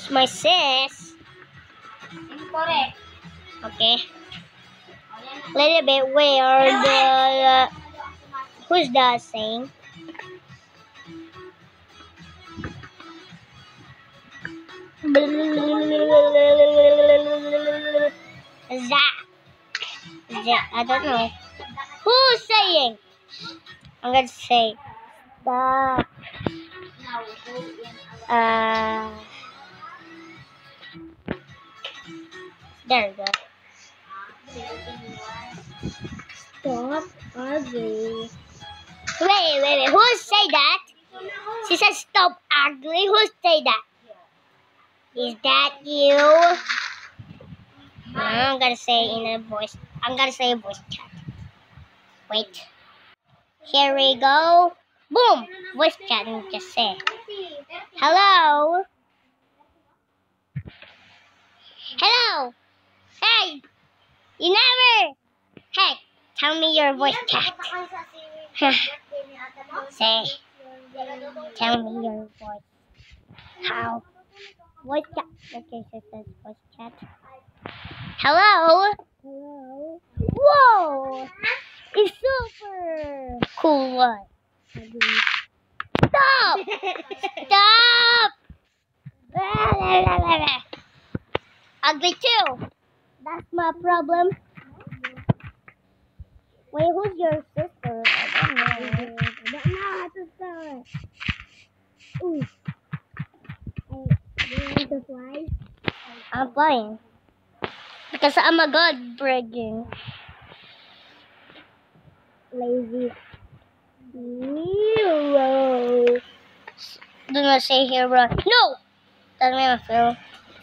my sis. Incorrect. Okay. Little bit where who's that saying? Zach. I don't know. Who's saying? I'm gonna say stop. There we go. Stop ugly. Wait. Who say that? She said stop ugly. Who say that? Is that you? I'm gonna say in a voice. I'm gonna say a voice chat. Wait. Here we go. Boom! Voice chat and just say hello. Hello. Hey. You never. Hey. Tell me your voice chat. Say. Tell me your voice. How? Voice chat. Okay, so it says voice chat. Hello. Hello. Whoa! It's super cool one. Stop! Stop! Ugly too. That's my problem. Wait, who's your sister? I don't know how to spell it. Ooh. Do you want to fly? I'm flying. Because I'm a god bragging. Lazy. Hero. Do not say hero. No! That's my film.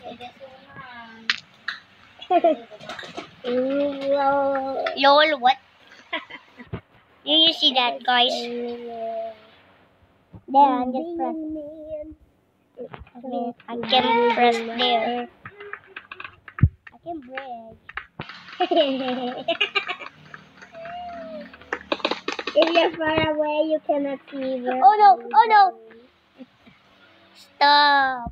Lol, what? Do you see that, guys? There, I'm just press. I can press there. I can brag. If you're far away, you cannot see where. Oh no! Stop!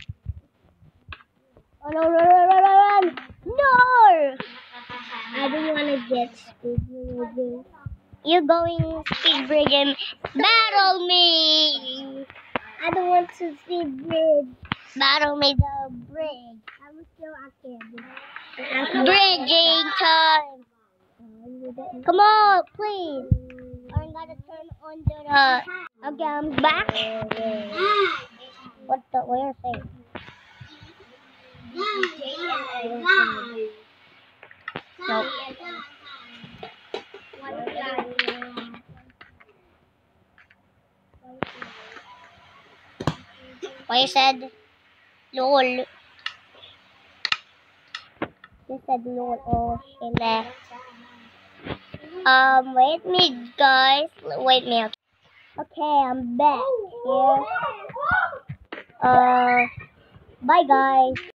Oh no, run! No! I don't want to get speed bridge. You're going speed bridge and battle me! I don't want to speed bridge. Battle me the bridge. I'm still a kid. Bridging time! Come on, please! I'm gonna turn on the... Okay, I'm back. What are you saying? No. Why you said lol? You said lol. Oh, in there. Wait me, guys. Wait me. Okay, I'm back here. Bye, guys.